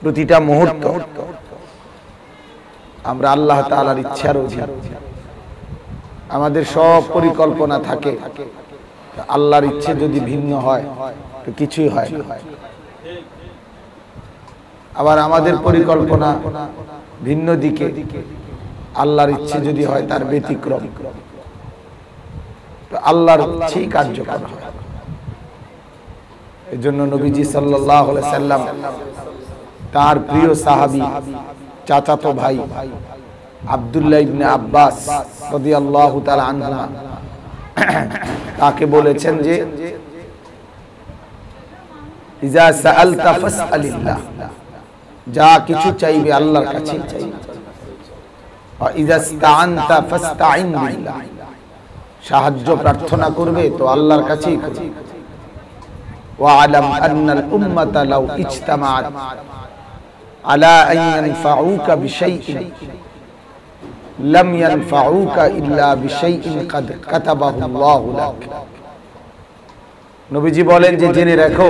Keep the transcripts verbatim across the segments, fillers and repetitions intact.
প্রতিটা মুহূর্ত আমরা আল্লাহ তাআলার ইচ্ছার অধীন। আমাদের সব পরিকল্পনা থাকে, আল্লাহর ইচ্ছে যদি ভিন্ন হয় তো কিছুই হয় না। আবার আমাদের পরিকল্পনা ভিন্ন দিকে, আল্লাহর ইচ্ছে যদি হয় তার ব্যতিক্রম, তো আল্লাহর ইচ্ছেই কার্যকর হয়। এজন্য নবীজি সাল্লাল্লাহু আলাইহি সাল্লাম তার প্রিয় সাহাবী চাচাতো ভাই আব্দুল্লাহ ইবনে আব্বাস রাদিয়াল্লাহু তাআলা আনহুমা তাকে বলেছেন যে ইজা সাআলতা ফাসআলিল্লাহ, যা কিছু চাইবে আল্লাহর কাছে চাইবে। আর ইজা ইসতাআনতা ফাসতাইন বিল্লাহ, সাহায্য প্রার্থনা করবে তো আল্লাহর কাছেই করবে। ওয়া'লাম আন্নাল উম্মাতা লাউ ইজতামাআত আলা আন ইয়ানফাউকা বিশাইইন লাম ইয়ানফাউকা ইল্লা বিশাইইন কাদ কাতাবাহু আল্লাহু লাক। নবীজি বলেন যে জেনে রাখো,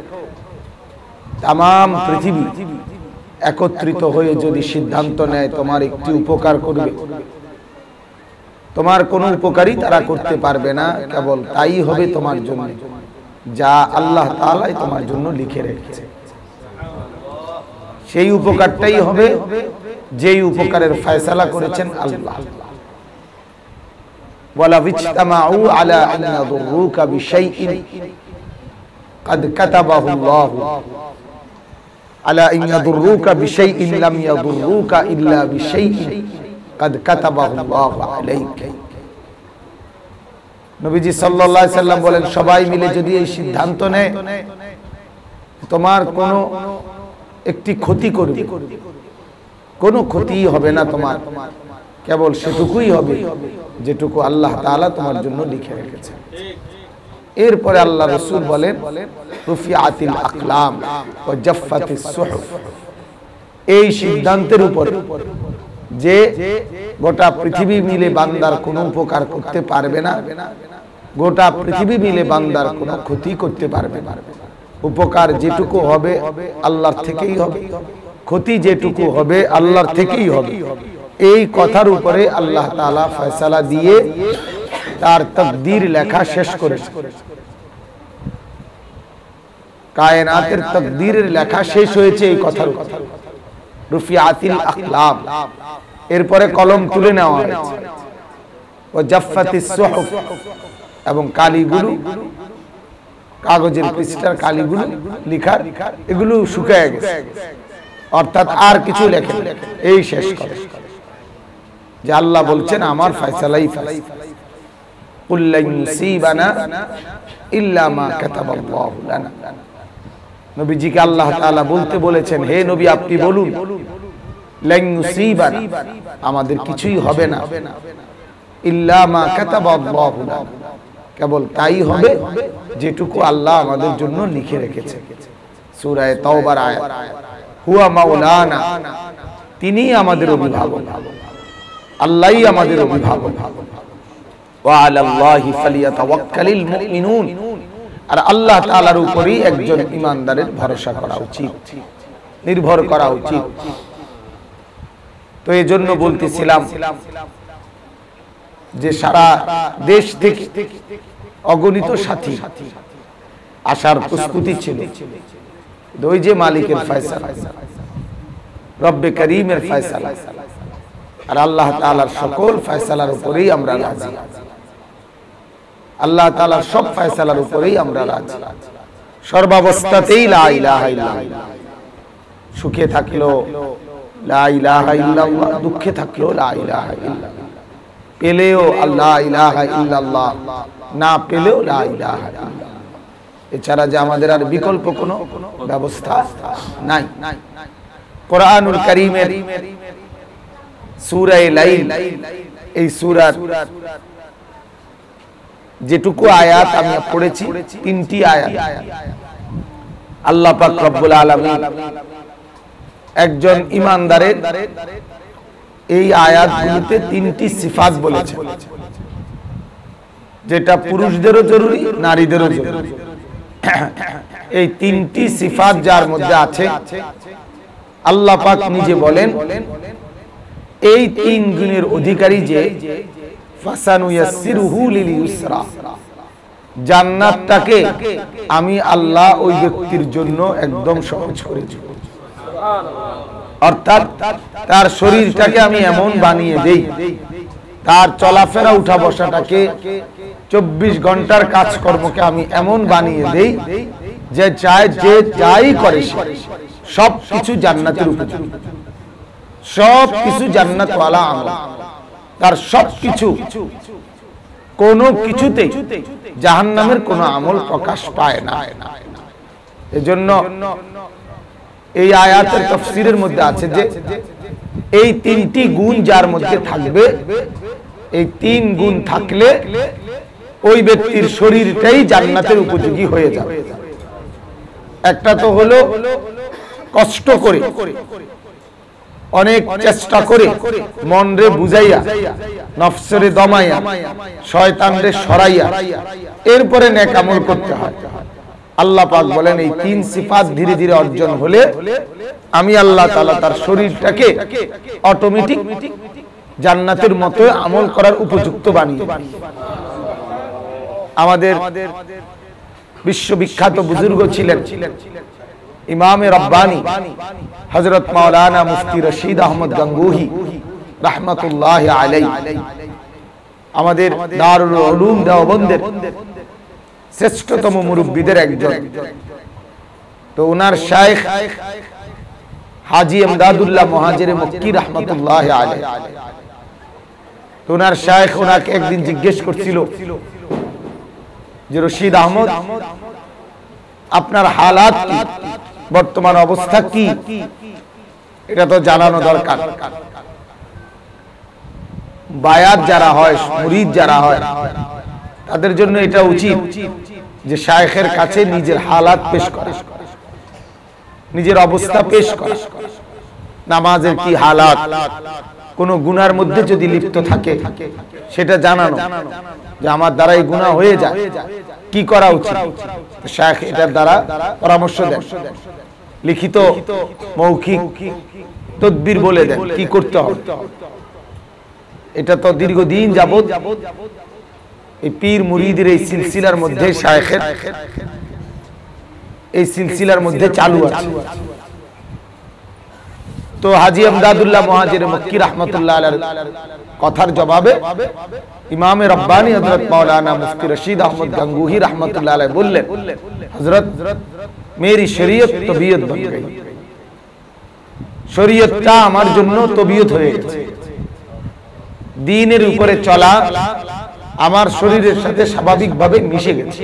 तमाम পৃথিবী একত্রিত হয়ে যদি সিদ্ধান্ত নেয় তোমার একটি উপকার করবে, তোমার কোনো উপকারই তারা করতে পারবে না, কেবল তাই হবে তোমার জন্য যা আল্লাহ তাআলাই তোমার জন্য লিখে রেখেছে। সেই উপকারটাই হবে যেই উপকারের ফয়সালা করেছেন আল্লাহ। ওয়ালা বিজতামাউ আলা আন ইয়াদুরুকা বিশাইইন قد كتبه الله على ان يضروك بشيء لم يضروك الا بشيء قد كتبه الله عليك। নবীজি সাল্লাল্লাহু আলাইহি সাল্লাম বলেন, সবাই মিলে যদি এই সিদ্ধান্ত নেয় তোমার কোনো একটি ক্ষতি করবে, কোনো ক্ষতিই হবে না তোমার, কেবল সেটুকুই হবে যেটুকু আল্লাহ তাআলা তোমার জন্য লিখে রেখেছেন। এরপরে আল্লাহ রাসূল বলেন, রুফিআতিল আকলাম ওয়া জাফফাতিস সুহুফ। এই সিদ্ধান্তের উপর যে গোটা পৃথিবী মিলে বান্দার কোনো উপকার করতে পারবে না, গোটা পৃথিবী মিলে বান্দার কোনো ক্ষতি করতে পারবে না। উপকার যেটুকু হবে আল্লাহর থেকেই হবে, ক্ষতি যেটুকু হবে আল্লাহর থেকেই হবে। এই কথার উপরে আল্লাহ তাআলা ফয়সালা দিয়ে তার তাকদীর লেখা শেষ করেছেন। কায়নাতের তাকদীরের লেখা শেষ হয়েছে এই কথার উপর, রুফিআতিল আকলাম। এরপরে কলম তুলে নেওয়া হয়েছে, ওয়া জাফফাতিস সুহুফ, এবং কালিগুলো, কাগজের পৃষ্ঠার কালিগুলো লিখার এগুলো শুকিয়ে গেছে, অর্থাৎ আর কিছু লেখে এই শেষ করে যে আল্লাহ বলছেন আমার ফয়সালাই ফয়সালা। কুল লা ইউসিবানা ইল্লা মা কাতাবাল্লাহু লানা। নবীজিকে আল্লাহ তাআলা বলতে বলেছেন, হে নবী আপনি বলুন, লা ইউসিবানা, আমাদের কিছুই হবে না, ইল্লা মা কাতাবাল্লাহু লানা, কেবল তাই হবে যেটুকু আল্লাহ আমাদের জন্য লিখে রেখেছে। সূরা তাওবার আয়াত, হুয়া মাওলানা, তিনি আমাদের অভিভাবক, আল্লাহই আমাদের অভিভাবক। ওয়া আলাল্লাহি ফালিয়াতাওয়াক্কালিল মুমিনুন, আর আল্লাহ তাআলার উপরই একজন ঈমানদারের ভরসা করা উচিত, নির্ভর করা উচিত। তো এজন্য বলতেছিলাম যে সারা দেশ থেকে অগণিত সাথী আসার প্রস্তুতি ছিল, ওই যে মালিকের ফয়সালা, রব্বে করিমের ফয়সালা, আর আল্লাহ তাআলার সকল ফয়সালার উপরেই আমরা রাজি। আল্লাহ তাআলার সব ফয়সালার উপরেই আমরা রাজি, সর্বাবস্থাতেই লা ইলাহা ইল্লাল্লাহ। সুখে থাকলো লা ইলাহা ইল্লাল্লাহ, দুঃখে থাকলো লা ইলাহা ইল্লাল্লাহ, পেলেও লা ইলাহা ইল্লাল্লাহ, না পেলেও লা ইলাহা ইল্লাল্লাহ। এছাড়া যে আমাদের আর বিকল্প কোনো ব্যবস্থা নাই। কোরআনুল কারীমের সূরা লাইল, এই সূরার যেটুকু আয়াত আমি পড়েছি, তিনটি আয়াত আল্লাহ পাক রব্বুল আলামিন একজন ঈমানদারের এই আয়াতগুলোতে তিনটি সিফাত বলেছেন, যেটা পুরুষদেরও জরুরি, নারীদেরও জরুরি। এই তিনটি সিফাত যার মধ্যে আছে আল্লাহ পাক নিজে বলেন এই তিন গুণের অধিকারী যে ফাসানুয়াসসিরুহু লিল ইউসরা, জান্নাতটাকে আমি আল্লাহ ওই ব্যক্তির জন্য একদম সহজ করে দেব। অর্থাৎ তার শরীরটাকে আমি এমন বানিয়ে দেই, তার চলাফেরা উঠা বসাটাকে চব্বিশ ঘন্টার কাজকর্মকে আমি এমন বানিয়ে দেই যে চায় যে যাই করে সব কিছু জান্নাতের উপযোগী, সব কিছু জান্নাতওয়ালা আমল, তার সব কিছু কোনো কিছুতে জাহান্নামের কোনো আমল প্রকাশ পায় না। এজন্য এই আয়াতের তাফসীরের মধ্যে আছে যে এই তিনটি গুণ যার মধ্যে থাকবে, এই তিন গুণ থাকলে ওই ব্যক্তির শরীরটাই জান্নাতের উপযোগী হয়ে যাবে। একটা তো হলো কষ্ট করে, অনেক চেষ্টা করে, মনরে বুঝাইয়া, নফসরে দমাইয়া, শয়তানরে সরাইয়া এরপরে নেক আমল করতে হয়। আল্লাহ পাক বলেন এই তিন সিফাত ধীরে ধীরে অর্জন হলে আমি আল্লাহ তাআলা তার শরীরটাকে অটোমেটিক জান্নাতের মতো আমল করার উপযুক্ত বানিয়ে দেন। আমাদের বিশ্ববিখ্যাত বুজুর্গ ছিলেন ইমামে রব্বানি হযরত মাওলানা মুফতি রশিদ আহমদ গঙ্গোহী রাহমাতুল্লাহি আলাইহি, আমাদের দারুল উলুম দেওবন্দের শ্রেষ্ঠতম মুরব্বিদের একজন। তো ওনার শাইখ হাজী ইমদাদুল্লাহ মুহাজিরে মক্কি রাহমাতুল্লাহি আলাইহি, তো ওনার শাইখ ওনাকে একদিন জিজ্ঞেস করছিল যে রশিদ আহমদ, আপনার হালাত কি, বর্তমান অবস্থা কি, এটা তো জানানো দরকার। বায়াত যারা হয়, মুরিদ যারা হয়, তাদের জন্য এটা উচিত যে শায়েখের কাছে নিজের হালাত পেশ করা, নিজের অবস্থা পেশ করা, নামাজের কি হালাত, কোন গুনার মধ্যে যদি লিপ্ত থাকে সেটা জানানো, যে আমার দ্বারা এই গুনাহ হয়ে যায়, কি করা উচিত। শায়েখ এটার দ্বারা পরামর্শ দেন, লিখিত মৌখিক তদবির বলে দেন কি করতে হবে। এটা তো দীর্ঘদিন যাবত এই পীর মুরিদের এই সিলসিলার মধ্যে, শায়েখের এই সিলসিলার মধ্যে চালু আছে। তো হাজী ইমদাদুল্লাহ মুহাজিরে মক্কি রাহমাতুল্লাহ আলাইহির কথার জবাবে ইমামে রব্বানি হযরত মাওলানা মুফতি রশিদ আহমদ গঙ্গোহী রাহমাতুল্লাহ আলাইহি বললেন, হযরত মেরি শরীয়ত তবিয়ত বন গই, শরীয়তটা আমার জন্য তবিয়ত হয়ে গেছে। দ্বীনের উপরে চলা আমার শরীরের সাথে স্বাভাবিকভাবে মিশে গেছে।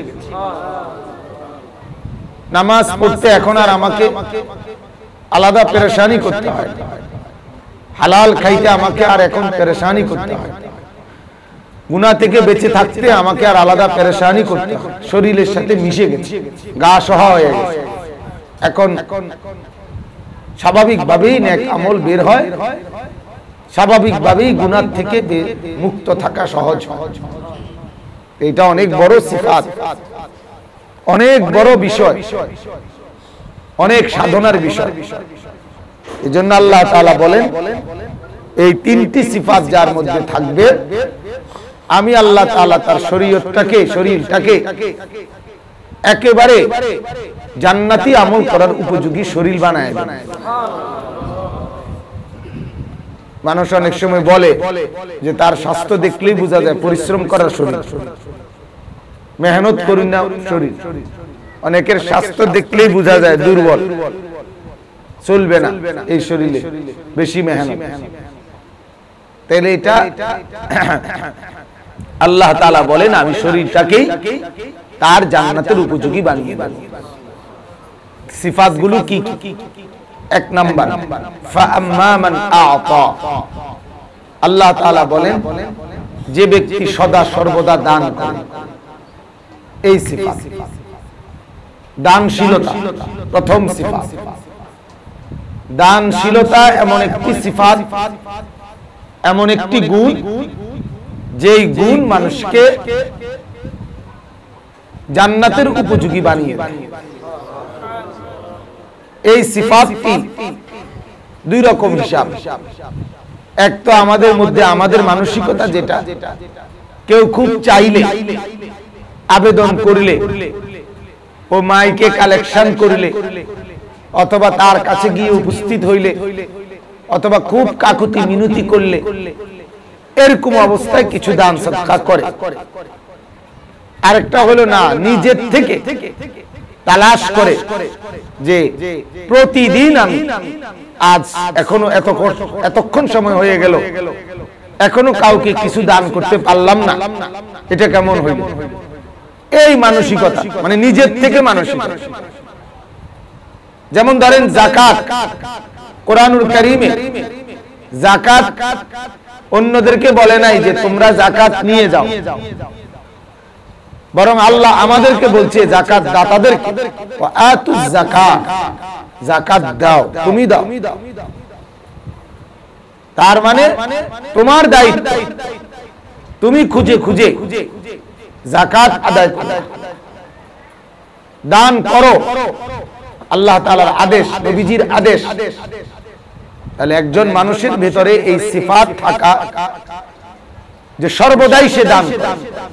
নামাজ পড়তে এখন আর আমাকে আলাদা পেরেশানি করতে হয়, হালাল খাইতে আমাকে আর এখন পেরেশানি করতে হয়, গুনাহ থেকে বেঁচে থাকতে আমাকে আর আলাদা পেরেশানি করতে হয়, শরীরের সাথে মিশে গেছে, গা সহা হয়ে গেছে। এখন স্বাভাবিকভাবেই নেক আমল বের হয়, স্বাভাবিকভাবেই গুনাহ থেকে মুক্ত থাকা সহজ। এটা অনেক বড় সিফাত, অনেক বড় বিষয়, অনেক সাধনার বিষয়। এজন্য আল্লাহ তাআলা বলেন এই তিনটি সিফাত যার মধ্যে থাকবে আমি আল্লাহ তাআলা তার শরীয়তটাকে, শরীরটাকে একেবারে জান্নাতি আমল করার উপযোগী শরীর বানায় দেন। মানুষ অনেক সময় বলে যে তার স্বাস্থ্য দেখলেই বোঝা যায় পরিশ্রম করার শরীর, মেহনত করি না শরীর। অনেকের স্বাস্থ্য দেখলেই বোঝা যায় দুর্বল, চলবে না এই শরীরে, বেশি মেহনত। তাহলে এটা আল্লাহ তাআলা বলেন আমি শরীরটাকেই তার জান্নাতের উপযোগী বানিয়ে দেব। সিফাতগুলো কি কি? এক নাম্বার ফাআম্মা মান আ'তা, আল্লাহ তাআলা বলেন যে ব্যক্তি সদা সর্বদা দান করে, এই সিফাত দানশীলতা প্রথম সিফাত। দানশীলতা এমন একটি সিফাত, এমন একটি গুণ যেই গুণ মানুষকে জান্নাতের উপযোগী বানিয়ে দেয়। এই সিফাতটি দুই রকম হিসাব। এক তো আমাদের মধ্যে আমাদের মানসিকতা যেটা, কেউ খুব চাইলে আবেদন করলে ও মাইকে কালেকশন করলে অথবা তার কাছে গিয়ে উপস্থিত হইলে অথবা খুব কাকুতি মিনতি করলে এরকম অবস্থায় কিছু দান সদকা করে। আরেকটা হলো না, নিজের থেকে তালাশ করে যে প্রতিদিন আমি আজ এখনো এত এতক্ষণ সময় হয়ে গেল এখনো কাউকে কিছু দান করতে পারলাম না, এটা কেমন হইল? এই মানসিকতা মানে নিজের থেকে মানসিকতা। যেমন ধরেন যাকাত, কোরআনুল কারীমে যাকাত অন্যদেরকে বলে নাই যে তোমরা যাকাত নিয়ে যাও, বরং আল্লাহ আমাদেরকে বলছে যাকাত দাতাদেরকে আতুজ যাকাত, যাকাত দাও, তুমি দাও। তার মানে তোমার দায়িত্ব, তুমি খুঁজে খুঁজে যাকাত আদায় করো, দান করো, আল্লাহ তাআলার আদেশ, নবীজির আদেশ। তাহলে একজন মানুষের ভেতরে এই সিফাত থাকা যে সর্বদাই সে দান করে,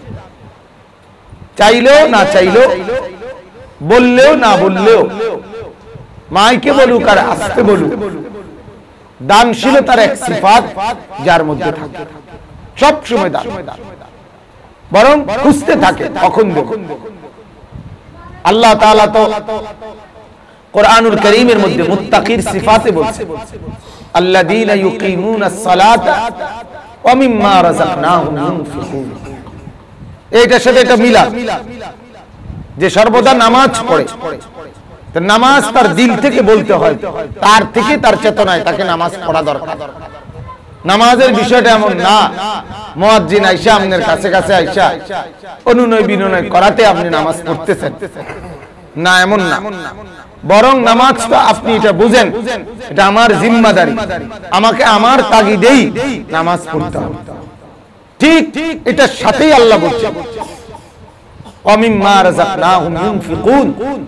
চাইলেও না চাইলেও, বললেও না বললেও, মাইকে বলুক আর আস্তে বলুক, দানশীলতার এক সিফাত যার মধ্যে থাকে, সব সময় দান, বরং খুঁজতে থাকে কখন দেব। আল্লাহ তাআলা তো কোরআনুল কারীমের মধ্যে মুত্তাকির সিফাতে বলছে আল্লাযীনা ইউকিমুনাস সালাতা ওয়া মিম্মা রাযাকনাহুম ইউনফিকুন। এইটার সাথে এটা মিলা যে সর্বদা নামাজ পড়ে, নামাজ তার দিল থেকে বলতে হয়, তার থেকে তার চেতনায় তাকে নামাজ পড়া দরকার। নামাজের বিষয়টা এমন না মুয়াজ্জিন আইসা আপনার কাছে কাছে আইসা অনুনয় বিনয় করাতে আপনি নামাজ পড়তেছেন, না, এমন না। বরং নামাজটা আপনি এটা বুঝেন, এটা আমার জিম্মাদারি, আমাকে আমার তাগিদেই নামাজ পড়তে হবে। ঠিক এটার সাথেই আল্লাহ বলছে ওয়া মিম্মা রাযাকনাহুম ইউনফিকুন,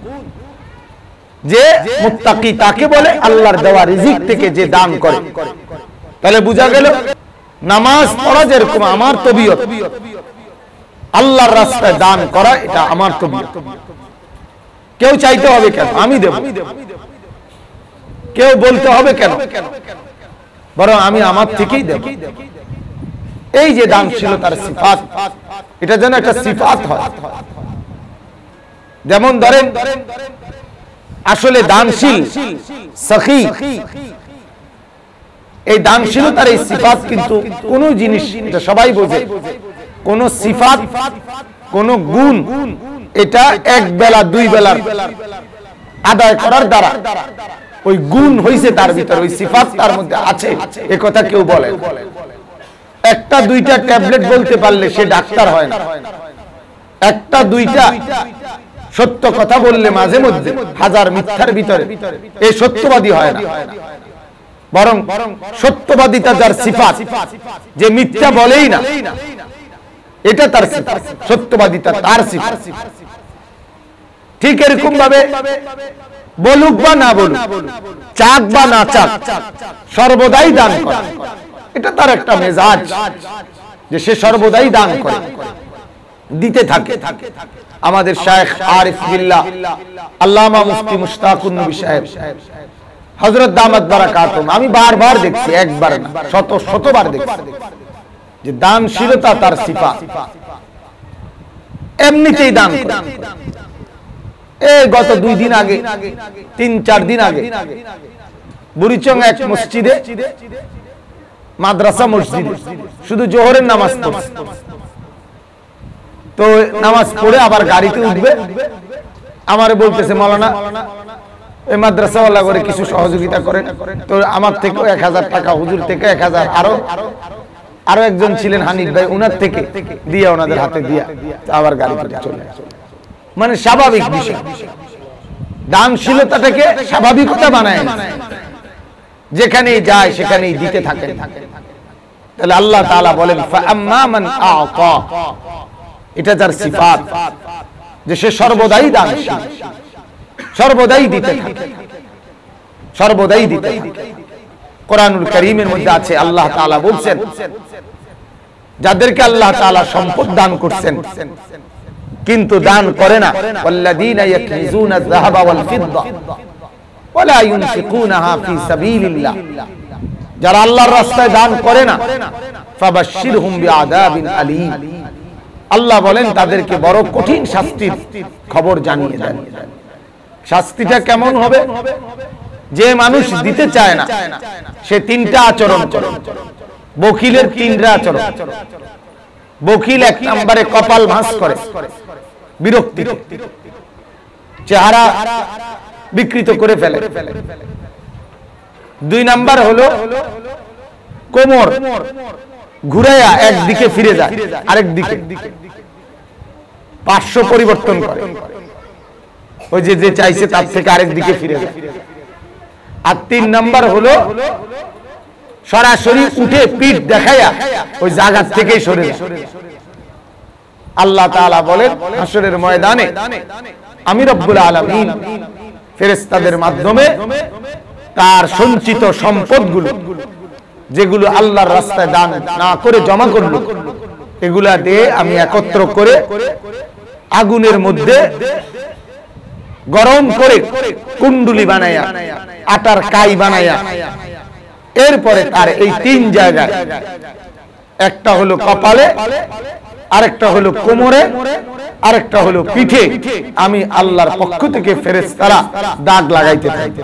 যে মুত্তাকি তাকে বলে আল্লাহর দেওয়া রিজিক থেকে যে দান করে। তাহলে বোঝা গেল নামাজ পড়া যেরকম আমার তবিয়ত, আল্লাহর রাস্তায় দান করা এটা আমার তবিয়ত। কেউ চাইতে হবে কেন? আমি দেব। কেউ বলতে হবে কেন? বরং আমি আমার থেকেই দেব। এই যে দানশীলতার সিফাত, এটা যেন একটা সিফাত হয়। যেমন ধরেন আসলে দানশীল সখী, এই দানশীলতার এই সিফাত কিন্তু কোন জিনিস, এটা সবাই বোঝে, কোন সিফাত কোন গুণ এটা এক বেলা দুই বেলার আদায় করার দ্বারা ওই গুণ হইছে তার ভিতর, ওই সিফাত তার মধ্যে আছে, এ কথা কেউ বলে। একটা দুইটা ট্যাবলেট বলতে পারলে সে ডাক্তার হয় না, একটা দুইটা সত্য কথা বললে মাঝে মধ্যে হাজার মিথ্যার ভিতরে এই সত্যবাদী হয় না। বরং সত্যবাদিতা যার সিফাত, যে মিথ্যা বলেই না, এটা তার সিফাত, সত্যবাদিতা তার সিফাত। ঠিক এরকম ভাবে বলুক বা না বলুক, চাক বা না চাক, সর্বদাই দান করে, এটা তার একটা মেজাজ যে সে সর্বদাই দান করে, দিতে থাকে। আমাদের শায়েখ আরিফ বিল্লাহ আল্লামা মুফতি মুশতাকুন নবী সাহেব হযরত দামাত বারাকাতুহুম, আমি বারবার দেখছি, একবার না শত শতবার দেখছি যে দানশীলতা তার সিফাত, এমনিতেই দান করে। এই গত দুই দিন আগে, তিন চার দিন আগে বুড়িচং এক মসজিদে, মাদ্রাসা মসজিদে শুধু জোহরের নামাজ পড়ছে, তো নামাজ পড়ে আবার গাড়িতে উঠবে, আমারে বলতেছে মাওলানা এই মাদ্রাসাওয়ালা করে কিছু সহযোগিতা করেন। তো আমার থেকেও এক হাজার টাকা, হুজুর থেকে এক হাজার, আরো আরো একজন ছিলেন হানিফ ভাই, উনার থেকে দিয়া, ওনাদের হাতে দিয়া আবার গাড়িতে চলে। মানে স্বাভাবিক বিষয়, দানশীলতাটাকে স্বাভাবিকতা বানায়, যেখানেই যায় সেখানেই দিতে থাকেন। তাহলে আল্লাহ তাআলা বলেন ফাআম্মা মান আ'তা, এটা যার সিফাত যে সে সর্বদাই দানশীল, সর্বদাই দিতে থাকে, সর্বদাই দিতে থাকে। কোরআনুল কারীমের মধ্যে আছে, আল্লাহ তাআলা বলছেন যাদেরকে আল্লাহ তাআলা সম্পদ দান করছেন কিন্তু দান করে না, ওয়াল্লাযীনা ইয়াকনিজুনা আয-যাহাবা ওয়াল ফিদ্দা ওয়া লা ইউনফিকুনাহা ফী সাবিলিল্লাহ, যারা আল্লাহর রাস্তায় দান করে না, ফাবাশশিরহুম বিআযাবিন আলীম, আল্লাহ বলেন তাদেরকে বড় কঠিন শাস্তির খবর জানিয়ে দেন। শাস্তিটা কেমন হবে? যে মানুষ দিতে চায় না সে তিনটা আচরণ করে। বখিলের তিনটা আচরণ। বখিল এক নম্বরে কপাল ভাঁজ করে, বিরক্তি, চেহারা বিকৃত করে ফেলে। দুই নাম্বার হলো কোমর ঘুরাইয়া একদিকে ফিরে যায়, আরেক দিকে পার্শ্ব পরিবর্তন করে, ওই যে যে চাইছে তার থেকে আরেক দিকে ফিরে যায়। আর তিন নাম্বার হলো সরাসরি উঠে পিঠ দেখাইয়া ওই জায়গা থেকেই সরে যায়। আল্লাহ তাআলা বলেন হাসরের ময়দানে আমি রব্বুল আলামিন ফেরেশতাদের মাধ্যমে তার সঞ্চিত সম্পদগুলো যেগুলো আল্লাহর রাস্তায় দান না করে জমা করলো, এগুলা দিয়ে আমি একত্র করে আগুনের মধ্যে গরম করে কুণ্ডুলি বানায়া, আটার কাই বানায়া, এরপরে তার এই তিন জায়গায়, একটা হলো কপালে, আরেকটা হলো কোমরে, আরেকটা হলো পিঠে, আমি আল্লাহর পক্ষ থেকে ফেরেশতারা দাগ লাগাইতে থাকি।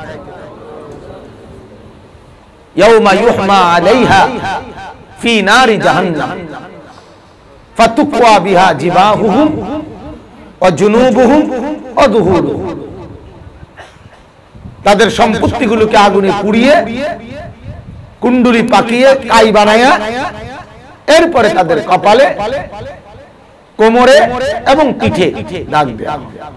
ইয়াউমা ইউহমা আলাইহা ফি নারি জাহান্নাম ফাতুকওয়া বিহা জিবাহুহুম ওয়া জুনুবুহুম ওয়া দুহুরুহুম, তাদের সম্পত্তিগুলোকে আগুনে পুড়িয়ে কুণ্ডুলি পাকিয়ে কাই বানায়া এরপরে তাদের কপালে, কোমরে এবং পিঠে দাগ দেয়া।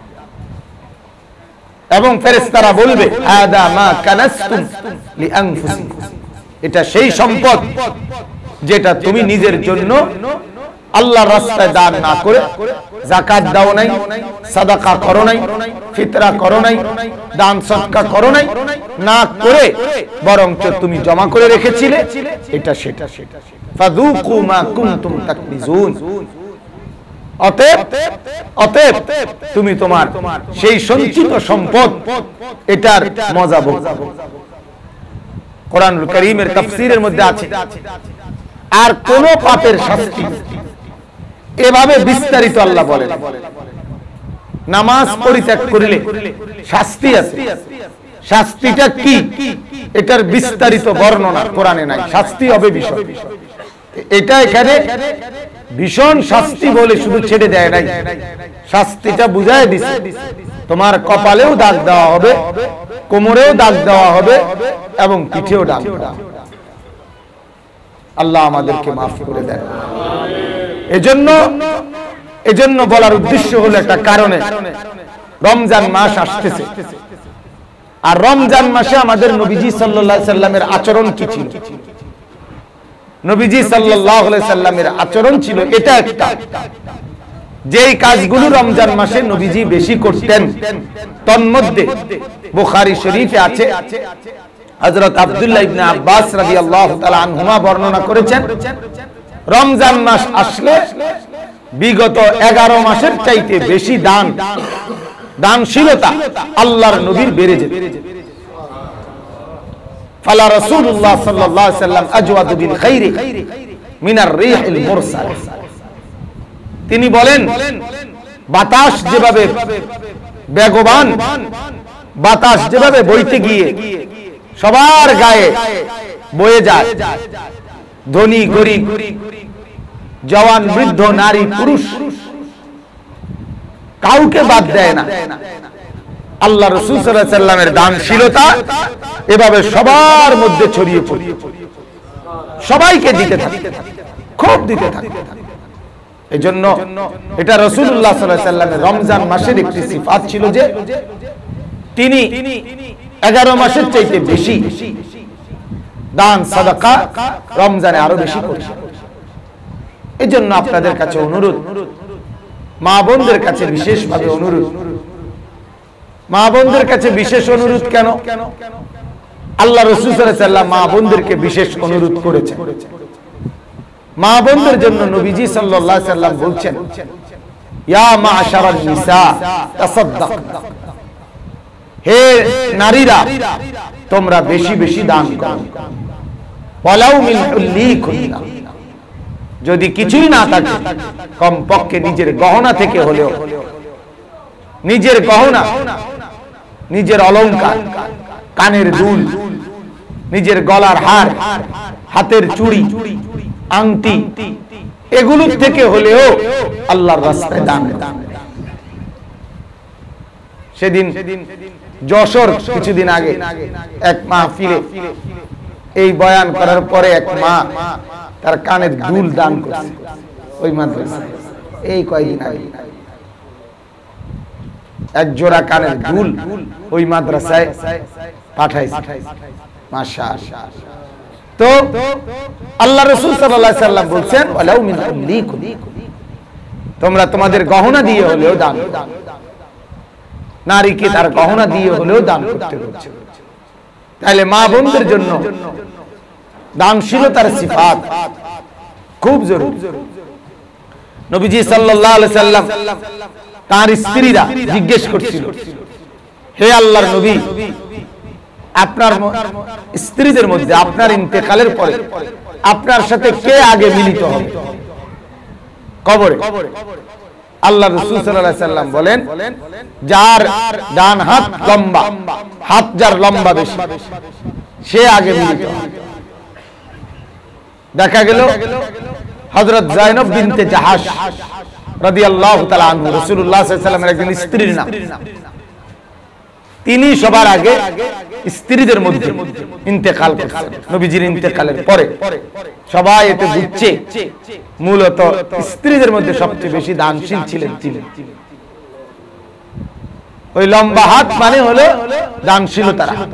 এবং ফেরেশতারা বলবে হাদা মা কানাসতুম লিআনফুসিকুম, এটা সেই সম্পদ যেটা তুমি নিজের জন্য আল্লাহর রাস্তায় দান না করে, যাকাত দাও নাই, সাদাকা করো নাই, ফিতরা করো নাই, দান সদকা করো নাই, না করে বরং তুমি জমা করে রেখেছিলে, এটা সেটা সেটা ফাযুকু মা কুনতুম তাকনিজুন, অতএব অতএব তুমি তোমার সেই সঞ্চিত সম্পদ এটার মজা ভোগ। কোরআনুল কারীমের তাফসীরের মধ্যে আছে আর কোন পাপের শাস্তি এভাবে বিস্তারিত আল্লাহ বলেন। নামাজ পরিত্যাগ করিলে শাস্তি আছে, শাস্তিটা কি এটার বিস্তারিত বর্ণনা কোরআনে নাই, শাস্তি হবে ভীষণ। এটা এখানে ভীষণ শাস্তি বলে শুধু ছেড়ে দেয় নাই, শাস্তিটা বুঝায় দিছে। তোমার কপালেও দাগ দেওয়া হবে, কোমরেও দাগ দেওয়া হবে এবং পিঠেও দাগ দেওয়া হবে। আল্লাহ আমাদেরকে মাফ করে দেন। এজন্য এজন্য বলার উদ্দেশ্য হলো একটা কারণে রমজান মাস আসতেছে, আর রমজান মাসে আমাদের নবীজি সাল্লাল্লাহু আলাইহি সাল্লামের আচরণ কি ছিল? নবীজি সাল্লাল্লাহু আলাইহি সাল্লামের আচরণ ছিল এটা একটা, যেই কাজগুলো রমজান মাসে নবীজি বেশি করতেন, তন্মধ্যে বুখারী শরীফে আছে হযরত আব্দুল্লাহ ইবনে আব্বাস রাদিয়াল্লাহু তাআলা আনহুমা বর্ণনা করেছেন, রমজান মাস আসলে বিগত এগারো মাসের চাইতে বেশি দান দানশীলতা আল্লাহর নবীর বেড়ে যেত। ফালা রাসূলুল্লাহ সাল্লাল্লাহু আলাইহি সাল্লাম আজওয়াদু বিল খাইরি মিনার রিহিল মুরসাল, তিনি বলেন বাতাস যেভাবে বেগবান, বাতাস যেভাবে বইতে গিয়ে সবার গায়ে বয়ে যায়, ধনী গরিব, জওয়ান বৃদ্ধ, নারী পুরুষ কাউকে বাদ দেয় না, আল্লাহ রাসূল সাল্লাল্লাহু আলাইহি সাল্লামের দানশীলতা এভাবে সবার মধ্যে ছড়িয়ে পড়ে, সবাইকে দিতে থাকে, খুব দিতে থাকে। এজন্য এটা রাসূলুল্লাহ সাল্লাল্লাহু আলাইহি সাল্লামের রমজান মাসের একটি সিফাত ছিল যে তিনি এগারো মাসের চাইতে বেশি দান সাদাকা রমজানে আরো বেশি করছেন। এজন্য আপনাদের কাছে অনুরোধ, মা বোনদের কাছে বিশেষভাবে অনুরোধ, মা বোনদের কাছে বিশেষ অনুরোধ কেন? আল্লাহ রাসূল সাল্লাল্লাহু আলাইহি ওয়াসাল্লাম মা বোনদেরকে বিশেষ অনুরোধ করেছেন। মা বোনদের জন্য নবীজি সাল্লাল্লাহু আলাইহি ওয়াসাল্লাম বলছেন, ইয়া মা'শারান নিসা তাসাদদাকনা, হে নারীরা তোমরা বেশি বেশি দান করো। ওয়ালাউ মিন হুল্লিকুন্না, যদি কিছুই না থাকে কমপক্ষে নিজের গহনা থেকে হলেও, নিজের গহনা, নিজের অলংকার, কানের দুল, নিজের গলার হার, হাতের চুড়ি, আংটি, এগুলোর থেকে হলেও আল্লাহর রাস্তায় দান। সেদিন যশোর কিছুদিন আগে এক মাহফিলে এই বয়ান করার পরে এক মা তার কানের দুল দান করছে ওই মাদ্রাসায়। এই কয়েকদিন আগে এক জোড়া কানের দুল ওই মাদ্রাসায় পাঠাইছে। মাশাআল্লাহ। তো আল্লাহ রাসূল সাল্লাল্লাহু আলাইহি ওয়াসাল্লাম বলছেন, ওয়ালাউ মিন হুল্লিকুম, তোমরা তোমাদের গহনা দিয়ে হলেও দান করো। নারীকে তার গহনা দিয়ে হলেও দান করতে বলছে। তাহলে মা বোনদের জন্য দানশীলতার সিফাত খুব জরুরি। নবীজি সাল্লাল্লাহু আলাইহি ওয়াসাল্লাম তার স্ত্রীরা জিজ্ঞেস করছিল, হে আল্লাহর নবী, আপনার স্ত্রীদের মধ্যে আপনার ইন্তেকালের পরে আপনার সাথে কে আগে মিলিত হবে কবরে? আল্লাহ রাসূল সাল্লাল্লাহু আলাইহি ওয়াসাল্লাম বলেন, যার ডান হাত লম্বা, হাত যার লম্বা বেশি, সে আগে মিলিত হবে। দেখা গেল হযরত যায়েনব বিনতে জাহাশ রাদিয়াল্লাহু তাআলা আনহা, রাসূলুল্লাহ সাল্লাল্লাহু আলাইহি ওয়াসাল্লামের একজন স্ত্রীর নাম, তিনি সবার আগে স্ত্রীদের মধ্যে ইন্তেকাল করেছেন। নবীজির ইন্তেকালের পরে সবাই এতে বুঝছে মূলত স্ত্রীদের মধ্যে সবচেয়ে বেশি দানশীল ছিলেন তিনি। ওই লম্বা হাত মানে হলো দানশীলতার হাত।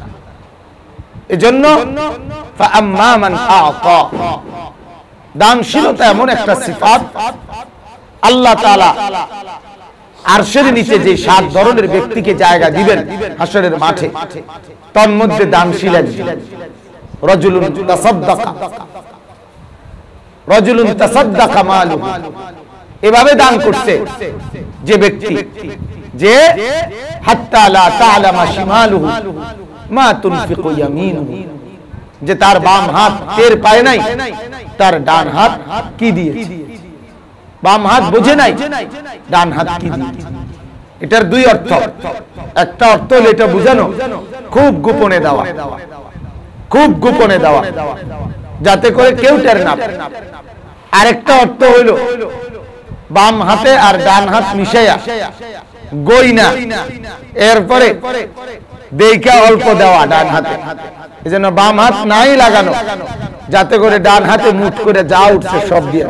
এজন্য ফাআম্মা মান আ'তা, দানশীলতা এমন একটা সিফাত আল্লাহ তাআলা আরশের নিচে যে সাত ধরনের ব্যক্তিকে জায়গা দিবেন হাশরের মাঠে, তার মধ্যে দানশীল একজন। রাজুলুন তাসাদদাকা, রাজুলুন তাসাদদাকা মালুহু, এভাবে দান করছে যে ব্যক্তি, যে হাত্তা লা তা'লামা শিমালুহু মা তুনফিকু ইয়ামিনুহু, যে তার বাম হাত টের পায় নাই তার ডান হাত কি দিয়েছে। বাম হাত বোঝে নাই ডান হাত কি দিয়েছে। এটার দুই অর্থ। একটা অর্থ হলো এটা বোঝানো খুব গোপনে দেওয়া, খুব গোপনে দেওয়া যাতে করে কেউ টের না পায়। আরেকটা অর্থ হলো বাম হাতে আর ডান হাত মিশাইয়া গইনা এরপরে দেখা অল্প দেওয়া ডান হাতে, এজন্য বাম হাত নাই লাগানো যাতে করে ডান হাতে মুঠ করে যা উঠছে সব দিয়ে,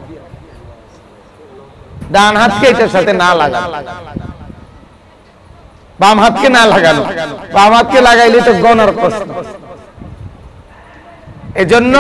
ডান হাতকে এটার সাথে না লাগানো, বাম হাতকে না লাগানো। বাম হাতকে লাগাইলে তো গণার প্রশ্ন। এজন্য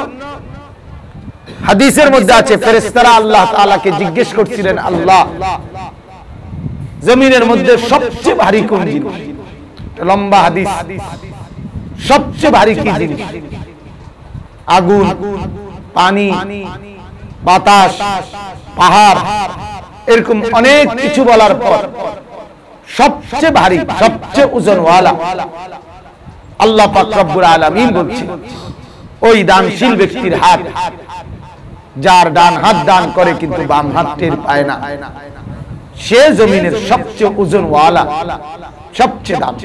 হাদিসের মধ্যে আছে ফেরেশতারা আল্লাহ তাআলাকে জিজ্ঞেস করছিলেন, আল্লাহ জমিনের মধ্যে সবচেয়ে ভারী কোন জিনিস? লম্বা হাদিস। সবচেয়ে ভারী কি জিনিস? আগুন, পানি, বাতাস, পাহাড়, এরকম অনেক কিছু বলার পর সবচেয়ে ভারী, সবচেয়ে ওজনওয়ালা আল্লাহ পাক রব্বুল আলামিন বলছেন ওই দানশীল ব্যক্তির হাত, যার ডান হাত দান করে কিন্তু বাম হাত টের পায় না, সে জমিনের সবচেয়ে ওজনওয়ালা, সবচেয়ে দামি।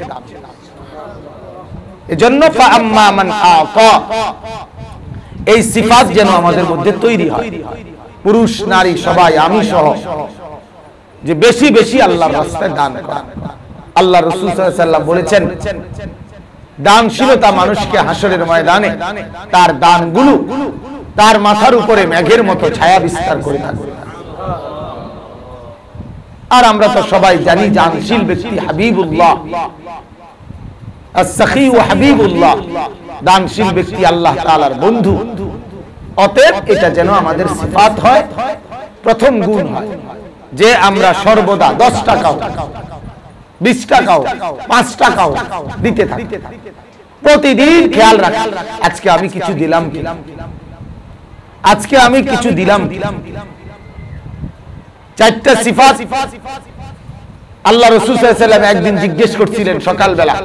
এজন্য ফাআম্মা মান আ'তা, এই সিফাত যেন আমাদের মধ্যে তৈরি হয়, পুরুষ নারী সবাই, আমি সহ, যে বেশি বেশি আল্লাহর রাস্তায় দান করা। আল্লাহ রাসূল সাল্লাল্লাহু আলাইহি ওয়াসাল্লাম বলেছেন, দানশীলতা মানুষকে হাসরের ময়দানে তার দানগুলো তার মাথার উপরে মেঘের মতো ছায়া বিস্তার করে থাকবে। আর আমরা তো সবাই জানি দানশীল ব্যক্তি হাবিবুল্লাহ, as-sakhi wa habibullah, দানশীল ব্যক্তি আল্লাহ তাআলার বন্ধু। অতএব এটা যেন আমাদের সিফাত হয়, প্রথম গুণ হয়, যে আমরা সর্বদা দশ টাকাও, বিশ টাকাও, পাঁচ টাকাও দিতে থাকি। প্রতিদিন খেয়াল রাখা, আজকে আমি কিছু দিলাম কি, আজকে আমি কিছু দিলাম কি। চারটা সিফাত আল্লাহ রাসূল সাল্লাল্লাহু আলাইহি ওয়াসাল্লাম একদিন জিজ্ঞেস করছিলেন সকালবেলা,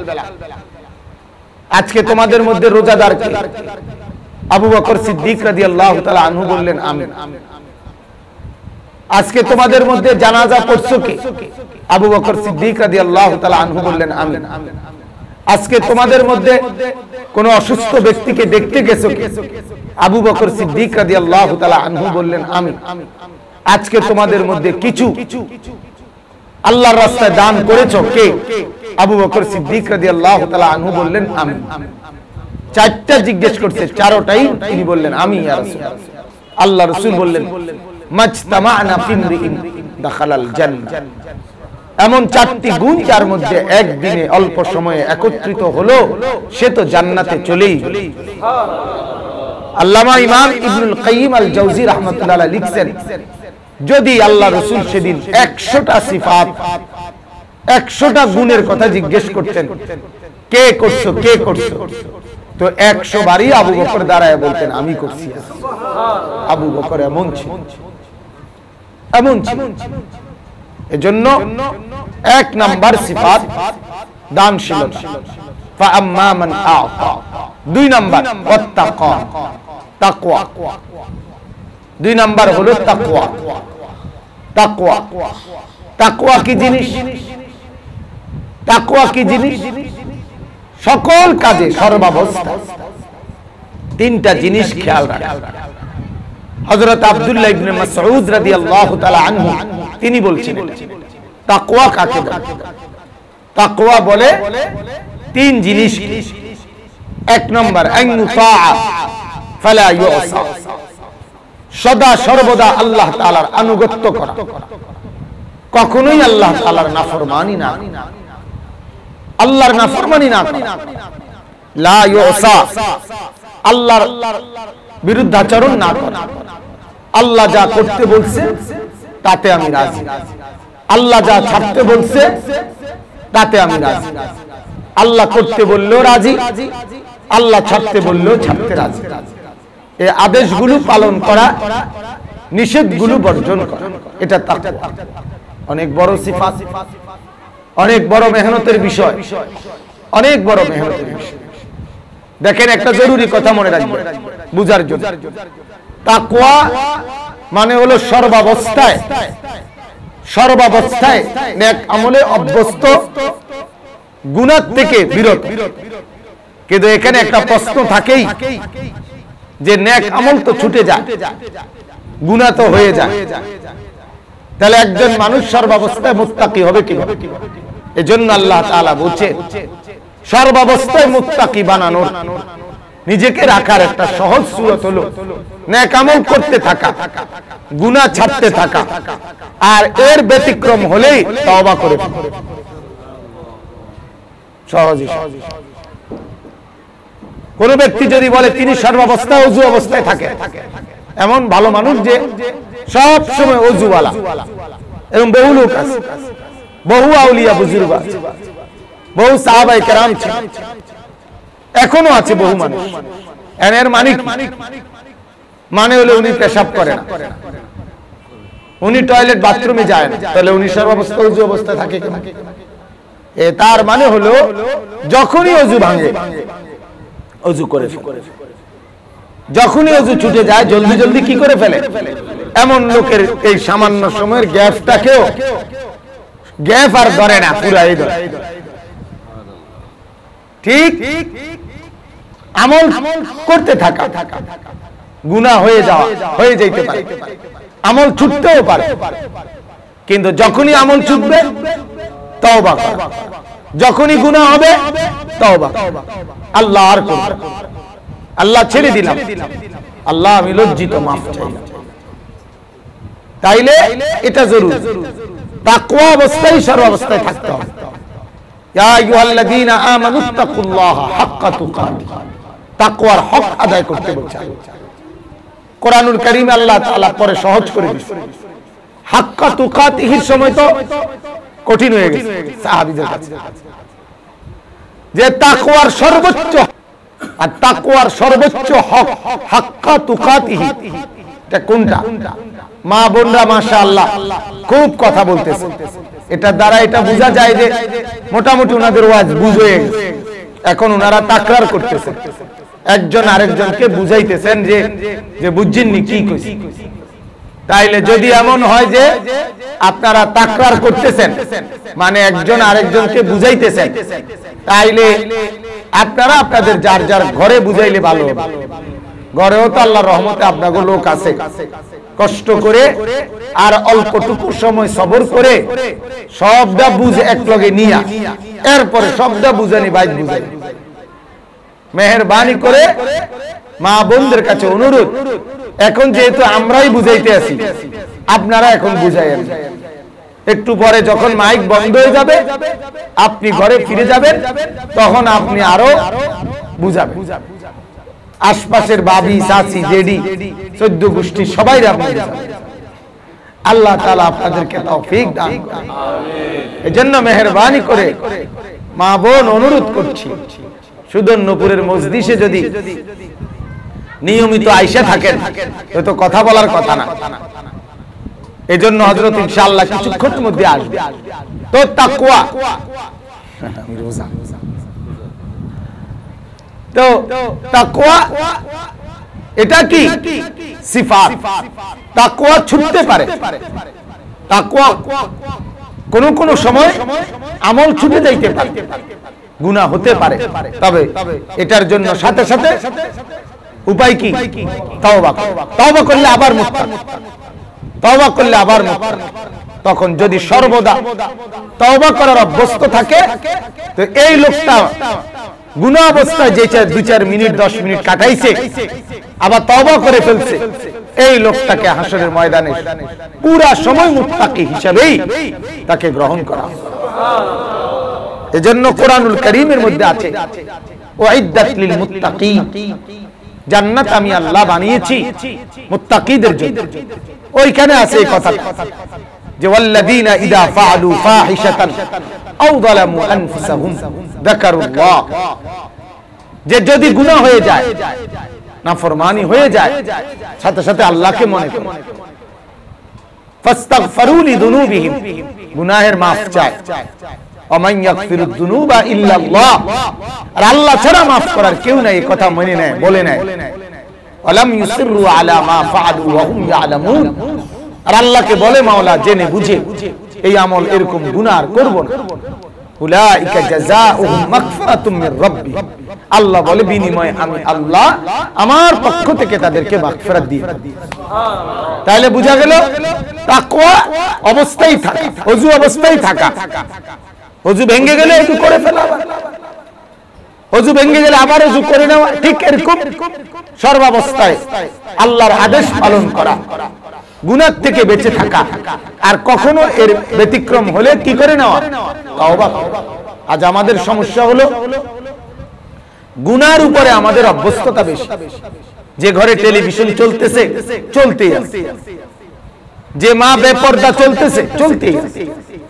আজকে তোমাদের মধ্যে রোজাদার কে? আবু বকর সিদ্দিক রাদিয়াল্লাহু তাআলা আনহু বললেন আমি। আজকে তোমাদের মধ্যে জানাজা পড়ছো কে? আবু বকর সিদ্দিক রাদিয়াল্লাহু তাআলা আনহু বললেন আমি। আজকে তোমাদের মধ্যে কোন অসুস্থ ব্যক্তিকে দেখতে গেছো কে? আবু বকর সিদ্দিক রাদিয়াল্লাহু তাআলা আনহু বললেন আমি। আজকে তোমাদের মধ্যে কিছু আল্লাহর রাস্তায় দান করেছো কে? আবু বকর সিদ্দিক রাদিয়াল্লাহু তাআলা আনহু বললেন আমি। চারটা জিজ্ঞেস করতে, চারটাই তিনি বললেন আমি ইয়া রাসূলুল্লাহ। আল্লাহ রাসূল বললেন মাজতামা'না ফিমরিইন দাখালাল জান্নাহ। এমন চারটি গুণ যার মধ্যে একদিনে অল্প সময়ে একত্রিত হলো সে তো জান্নাতে চলেই গেল। আল্লামা ইমাম ইবনুল কাইয়িম আল জাওজি রাহমাতুল্লাহ আলাইহি লিখছেন, যদি আল্লাহ রাসূল সেদিন একশোটা সিফাত একশোটা গুণের কথা জিজ্ঞেস করতেন, কে করছো কে করছো, তো একশো বারই আবু বকর দাঁড়ায় বলতেন আমি করছি। আবু বকর এমন ছিল, এমন ছিল। এজন্য এক নাম্বার সিফাত দানশীলতা, ফাআম্মা মান আ'তা। দুই নাম্বার ওয়াত্তাকা, তাকওয়া। দুই নাম্বার হলো তাকওয়া। তাকওয়া তাকওয়া কি জিনিস? তাকওয়া কি জিনিস? সকল কাজে সর্বাবস্থায় তিনটা জিনিস খেয়াল রাখা। হযরত আব্দুল্লাহ ইবনে মাসউদ রাদিয়াল্লাহু তাআলা আনহু তিনি বলছেন তাকওয়া কাকে বলে? তাকওয়া বলে তিন জিনিস। এক নম্বর আইনুতাআ ফালা ইউসা, সদা সর্বদা আল্লাহ তাআলার আনুগত্য করা, কখনোই আল্লাহ তাআলার নাফরমানি না, আল্লাহর নাফরমানি না করা। লা ইউসা, আল্লাহর বিরুদ্ধাচরণ না করা। আল্লাহ যা করতে বলছে তাতে আমি রাজি, আল্লাহ যা ছাড়তে বলছে তাতে আমি রাজি। আল্লাহ করতে বললেও রাজি, আল্লাহ ছাড়তে বললেও ছাড়তে রাজি। এই আদেশগুলো পালন করা, নিষেধগুলো বর্জন করা, এটা তাকওয়া। অনেক বড় সিফাত, অনেক বড় মেহনতের বিষয়, অনেক বড় মেহনতের বিষয়। দেখেন একটা জরুরি কথা মনে রাখবেন বুঝার জন্য, তাকওয়া মানে হলো সর্বাবস্থায় সর্বাবস্থায় নেক আমলে অভ্যস্ত, গুনাহ থেকে বিরত। কিন্তু এখানে একটা প্রশ্ন থাকেই যে নেক আমল তো ছুটে যায়, গুনাহ তো হয়ে যায়, তাহলে একজন মানুষ সর্বাবস্থায় মুত্তাকি হবে কিভাবে? এজন্য আল্লাহ তাআলা বলেন সর্বাবস্থায় মুত্তাকি বানানোর, নিজেকে রাখার একটা সহজ সূরত হলো নেক আমল করতে থাকা, গুনাহ ছাড়তে থাকা, আর এর ব্যতিক্রম হলেই তওবা করে ফেলা। সহজই। কোন ব্যক্তি যদি বলে তিনি সর্বাবস্থায় ওযু অবস্থায় থাকে, এমন ভালো মানুষ যে সব সময় ওযুওয়ালা, এবং বহু লোক আছে, বহু আউলিয়া বুজুর্গ আছে, বহু সাহাবায়ে কেরাম ছিলেন, এখনো আছে বহু মানুষ। এর মানিক মানে হলো উনি পেশাব করে না, উনি টয়লেট বাথরুমে যায় না, তাহলে উনি সর্বাবস্থায় ওযু অবস্থায় থাকে কেন? এ তার মানে হলো যখনই ওযু ভাঙে ওযু করে ফেলে, যখনই ওযু ছুটে যায় জলদি জলদি কি করে ফেলে। এমন লোকের এই সামান্য সময়ের গ্যাপটাকেও গ্যাপ আর ধরে না, পুরাই ধরে। ঠিক আমল করতে থাকা, গুনাহ হয়ে যাওয়া হয়ে যাইতে পারে, আমল ছুটতেও পারে, কিন্তু যখনই আমল ছুটবে তওবা করা, যখনই গুনাহ হবে তওবা। আল্লাহ আর করব, আল্লাহ ছেড়ে দিলাম, আল্লাহ আমি লজ্জিত, মাফ চাই। তাইলে এটা জরুরি, তাকওয়া অবস্থায় সর্বাবস্থায় থাকতে হবে। ইয়া আইয়ুহাল্লাযীনা আমানুত্তাকুল্লাহা হাক্কা তুকাতিহি, তাকওয়ার হক আদায় করতে বলছে কোরআনুল কারীমে। আল্লাহ তাআলা পরে সহজ করে দিয়েছে। হাক্কা তুকাতিহির সময় তো কঠিন হয়ে গেছে সাহাবীদের কাছে। যে তাকওয়ার সর্বোচ্চ আর তাকওয়ার সর্বোচ্চ হক হাক্কা তুকাতিহি, এটা কোনটা? মা বোনরা মাশাআল্লাহ খুব কথা বলতেছে, এটা দ্বারা এটা বোঝা যায় যে মোটামুটি ওনাদের ওয়াজ বুঝে গেছে। এখন ওনারা তাকরার করতেছে, একজন আরেকজনকে বুঝাইতেছেন যে যে বুঝছেননি কি কইছি। তাইলে যদি এমন হয় যে আপনারা তাকরার করতেছেন, মানে একজন আরেকজনকে বুঝাইতেছেন, তাইলে আপনারা আপনাদের যার যার ঘরে বুঝাইলে ভালো হবে। ঘরেও তো আল্লাহর রহমতে আপনাদের লোক আছে, কষ্ট করে আর অল্পটুকু সময় সবর করে সবটা বুঝে এক লগে নিয়া এরপরে সবটা বুঝানি বাইক বুঝাই। মেহেরবানি করে মা বোনদের কাছে অনুরোধ, এখন যেহেতু আমরাই বুঝাইতে আছি, আপনারা এখন বুঝাইয়েন। একটু পরে যখন মাইক বন্ধ হয়ে যাবে, আপনি ঘরে ফিরে যাবেন, তখন আপনি আরো বুঝাবেন। আশপাশের বাবি, চাচি, জেডি, চোদ্দ গোষ্ঠী সবাই আপনি বুঝাবেন। আল্লাহ তাআলা আপনাদেরকে তৌফিক দান করুন। এজন্য মেহেরবানি করে মা বোন অনুরোধ করছি, সুদর্ণপুরের মজলিসে যদি নিয়মিত আইসা থাকেন তো কথা বলার কথা না। এজন্য হযরত ইনশাআল্লাহ কিছুক্ষণের মধ্যে আসবে। তো তাকওয়া, আমি রোজা, তো তাকওয়া এটা কি? সিফাত। তাকওয়া ছুটতে পারে, তাকওয়া কোন কোন সময় আমল ছুটে যাইতে পারে, গুনাহ হতে পারে, তবে এটার জন্য সাথে সাথে উপায় কি? তওবা। তওবা করলে আবার মুক্ত, তওবা করলে আবার মুক্ত। তখন যদি সর্বদা তওবা করার অভ্যস্ত থাকে, তো এই লোকটা গুনাহ অবস্থায় যে দুই চার মিনিট দশ মিনিট কাটাইছে, আবার তওবা করে ফেলছে, এই লোকটাকে হাসরের ময়দানে পুরা সময় মুত্তাকি হিসেবেই তাকে গ্রহণ করা। এজন্য কোরআনুল কারীমের মধ্যে আছে উইদ্দাত লিল মুত্তাকিন, জান্নাত আমি আল্লাহ বানিয়েছি মুত্তাকিদের জন্য। ওইখানে আছে এই কথা যে ওয়াল্লাযীনা ইযা ফাআলু ফাহিশাতান আও যালামু আনফুসাহুম যাকারুল্লাহ, যে যদি গুনাহ হয়ে যায়, নাফরমানি হয়ে যায়, সাথে সাথে আল্লাহকে মনে করে, ফাস্তাগফিরু লিযুনুবিহিম, গুনাহের মাফ চায়, ওমান ইয়াগফিরুদ যুনুবা ইল্লাল্লাহ, আর আল্লাহ ছাড়া মাফ করার কেউ নাই, এই কথা মনে নেয়, বলে নেয়। ওয়ালাম ইউসিররু আলা মা ফাআলু ওয়া হুম ইয়ালামুন, আর আল্লাহকে বলে মাওলা জেনে বুঝে এই আমল এরকম গুনাহ করব না। উলাইকা জাযাউহুম মাগফিরাতুম মির রাব্বি, আল্লাহ বলে বিনিময়ে আমি আল্লাহ আমার পক্ষ থেকে তাদেরকে মাগফিরাত দিই। তাহলে বুঝা গেল তাকওয়া অবস্থায় থাকা, ওযু অবস্থায় থাকা, ওযু ভেঙে গেলে একটু করে ফেলা, ওযু ভেঙে গেলে আবার ওযু করে নেওয়া, ঠিক এরকম সর্বাবস্থায় আল্লাহর আদেশ পালন করা, গুনাহ থেকে বেঁচে থাকা, আর কখনো এর ব্যতিক্রম হলে কি করে নেওয়া? তওবা। আজ আমাদের সমস্যা হলো গুনার উপরে আমাদের অভ্যস্ততা বেশি। যে ঘরে টেলিভিশন চলতেছে চলতেই আছে, যে মা বেপরদা চলতেছে চলতেই আছে,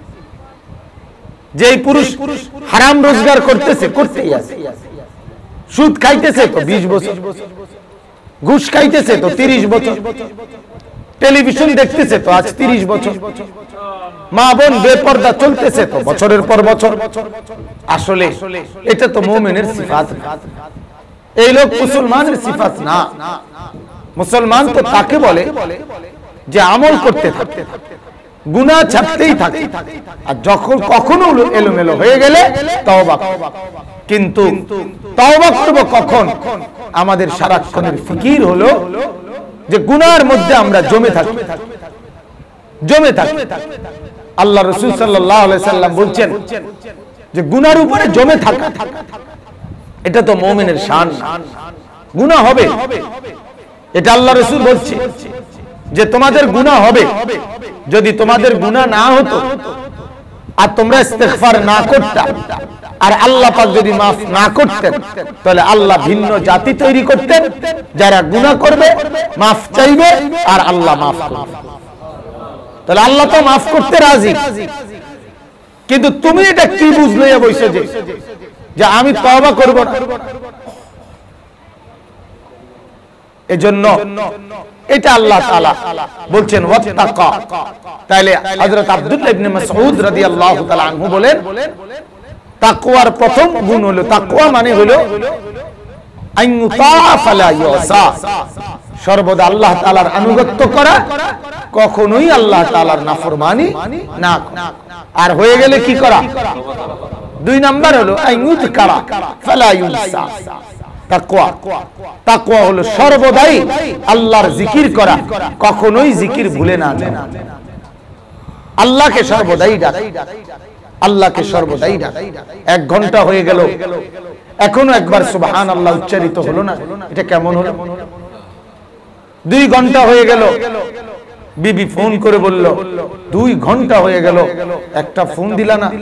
যে পুরুষ হারাম রোজগার করতেছে করতেই আছে, সুদ খাইতেছে তো বিশ বছর, ঘুষ খাইতেছে তো তিরিশ বছর, টেলিভিশন দেখতেছে তো আজ তিরিশ বছর, মা বোন বেপরদা চলতেছে তো বছরের পর বছর। আসলে এটা তো মুমিনের সিফাত না, এই লোক মুসলমানের সিফাত না। মুসলমান তো তাকে বলে যে আমল করতে থাকে, গুনাহ ছাড়তেই থাকে, আর যখন কখনো এলোমেলো হয়ে গেলে তওবা। কিন্তু তওবা করব কখন? আমাদের সারাক্ষণের ফিকির হলো যে গুনাহের মধ্যে আমরা জমে থাকি, জমে থাকি। আল্লাহ রাসূল সাল্লাল্লাহু আলাইহি সাল্লাম বলছেন যে গুনার উপরে জমে থাকা, এটা তো মুমিনের শান। গুনাহ হবে, এটা আল্লাহ রাসূল বলছে যে তোমাদের গুনাহ হবে, যদি তোমাদের গুনাহ না হতো আর তোমরা ইস্তিগফার না করতে, আর আল্লাহ পাক যদি মাফ না করতেন, তাহলে আল্লাহ ভিন্ন জাতি তৈরি করতেন যারা গুনাহ করবে, মাফ চাইবে, আর আল্লাহ মাফ করবে। তাহলে আল্লাহ তো মাফ করতে রাজি, কিন্তু তুমি এটা কি বুঝলে বসে যে যে আমি তওবা করব না। এজন্য এটা আল্লাহ তাআলা বলছেন ওয়াত্তাকা। তাইলে হযরত আব্দুল্লাহ ইবনে মাসউদ রাদিয়াল্লাহু তাআলা আনহু বলেন তাকওয়ার প্রথম গুণ হলো, তাকওয়া মানে হলো আইয়ুতা ফালা ইউসা, সর্বদা আল্লাহ তাআলার আনুগত্য করা, কখনোই আল্লাহ তাআলার নাফরমানি না করা। আর হয়ে গেলে কি করা? দুই নাম্বার হলো আইয়ুযকারা ফালা ইউসা। তাকওয়া, তাকওয়া হলো সর্বদাই আল্লাহর জিকির করা, কখনোই জিকির ভুলে না যাওয়া। আল্লাহকে সর্বদাই ডাকা, আল্লাহকে সর্বদাই ডাকা। এক ঘন্টা হয়ে গেল, এখনো একবার সুবহানাল্লাহ উচ্চারিত হলো না, এটা কেমন হলো? দুই ঘন্টা হয়ে গেল, বিবি ফোন করে বলল দুই ঘন্টা হয়ে গেল, একটা ফোন দিলা না,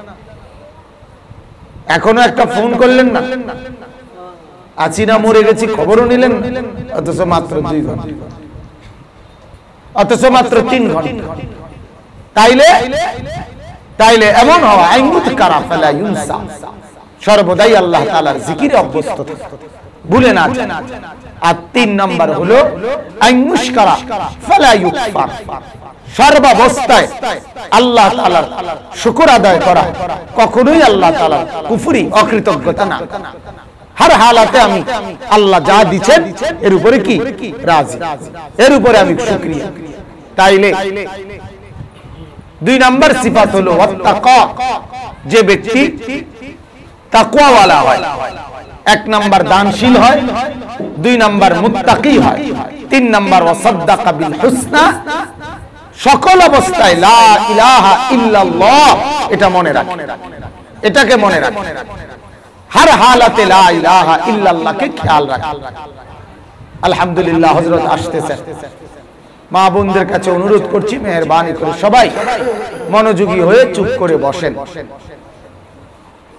এখনো একটা ফোন করলেন না, আছি না মরে গেছি খবরও নিলেন, অথচ মাত্র দুই ঘন্টা, অথচ মাত্র তিন ঘন্টা। তাইলে তাইলে এমন হওয়া আইয়ুযকারা ফালা ইউনসা, সর্বদাই আল্লাহ তাআলার জিকিরে অভ্যস্ত থাকা, ভুলে না যায়। আর তিন নাম্বার হলো আইয়ুশকারা ফালা ইউকফার, সর্বাবস্থায় আল্লাহ তাআলার শুকর আদায় করা, কখনোই আল্লাহ তাআলার কুফরি অকৃতজ্ঞতা না। हर हालाते আমি আল্লাহ যা দিবেন এর উপরে কি রাজি, এর উপরে আমি শুকরিয়া। তাইলে দুই নাম্বার সিফাত হলো ওয়াত্তাকা, যে ব্যক্তি তাকওয়াওয়ালা হয়, এক নাম্বার দানশীল হয়, দুই নাম্বার মুত্তাকি হয়, তিন নাম্বার ওয়াসাদ্দাকা বিল হুসনা, সকল অবস্থায় লা ইলাহা ইল্লাল্লাহ এটা মনে রাখে, এটাকে মনে রাখে, हर हालते ला इलाहा इल्लल्लाह के ख्याल रखा। अल्हम्दुलिल्लाह हजरत আসতেছে, মা বোনদের কাছে অনুরোধ করছি মেহেরবানি করে সবাই মনোযোগী হয়ে চুপ করে বসেন।